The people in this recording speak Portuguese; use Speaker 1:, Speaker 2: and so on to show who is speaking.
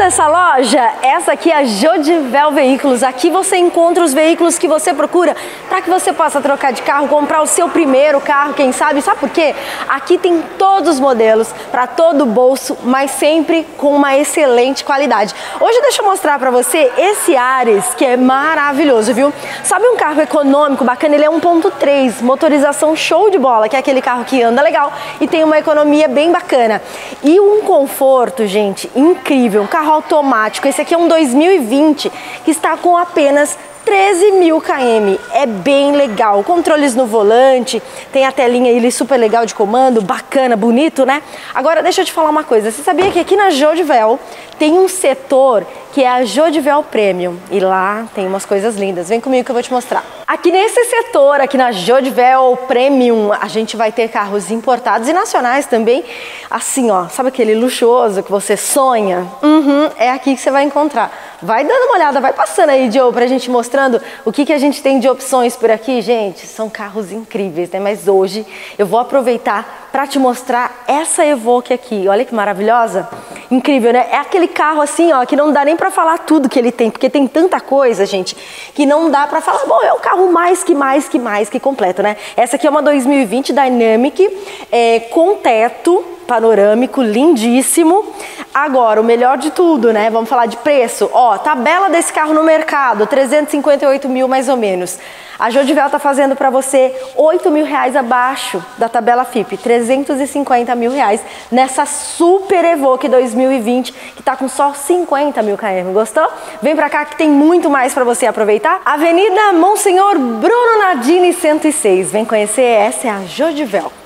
Speaker 1: essa loja? Essa aqui é a Jodivel Veículos. Aqui você encontra os veículos que você procura para que você possa trocar de carro, comprar o seu primeiro carro, quem sabe? Sabe por quê? Aqui tem todos os modelos, para todo bolso, mas sempre com uma excelente qualidade. Hoje deixa eu mostrar para você esse Ares, que é maravilhoso, viu? Sabe um carro econômico, bacana? Ele é 1.3, motorização show de bola, que é aquele carro que anda legal e tem uma economia bem bacana. E um conforto, gente, incrível, um carro automático. Esse aqui é um 2020 que está com apenas 13.000 km, é bem legal, controles no volante, tem a telinha ali super legal de comando, bacana, bonito, né? Agora deixa eu te falar uma coisa, você sabia que aqui na Jodivel tem um setor que é a Jodivel Premium e lá tem umas coisas lindas, vem comigo que eu vou te mostrar. Aqui nesse setor, aqui na Jodivel Premium, a gente vai ter carros importados e nacionais também, assim ó, sabe aquele luxuoso que você sonha? É aqui que você vai encontrar. Vai dando uma olhada, vai passando aí, Joe, pra gente mostrando o que a gente tem de opções por aqui. Gente, são carros incríveis, né? Mas hoje eu vou aproveitar para te mostrar essa Evoque aqui. Olha que maravilhosa. Incrível, né? É aquele carro assim, ó, que não dá nem para falar tudo que ele tem, porque tem tanta coisa, gente, que não dá para falar, bom, é o carro mais que completo, né? Essa aqui é uma 2020 Dynamic, com teto panorâmico, lindíssimo. Agora, o melhor de tudo, né? Vamos falar de preço. Ó, tabela desse carro no mercado, 358 mil mais ou menos. A Jodivel tá fazendo para você 8 mil reais abaixo da tabela FIP, 350 mil reais nessa Super Evoque 2020, que tá com só 50 mil km. Gostou? Vem pra cá que tem muito mais para você aproveitar. Avenida Monsenhor Bruno Nardini 106. Vem conhecer, essa é a Jodivel.